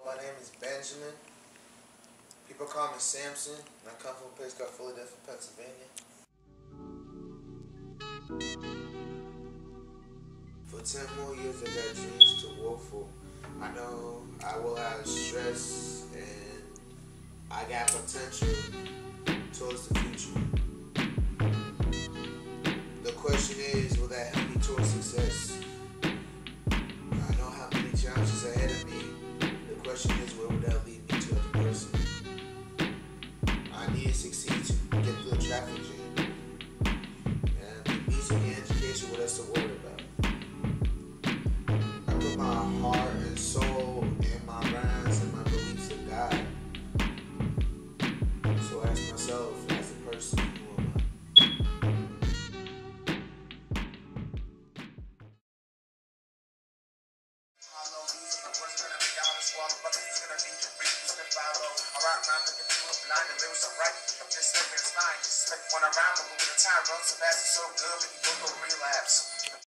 My name is Benjamin. People call me Samson, and I come from a place called Philadelphia, Pennsylvania. For 10 more years, I got dreams to work for. I know I will have stress, and I got potential towards the future. The question is, will that help me towards success? I know how many challenges ahead of me. The question is, where would that lead me to as a person? I need to succeed to get through the traffic jam. And music and education, what else to worry about? I put my heart and soul and my rhymes and my beliefs in God. So I ask myself, as a person, who am I? This living is fine. Just like one around, but moving the time runs so fast, it's so good, but you don't relapse.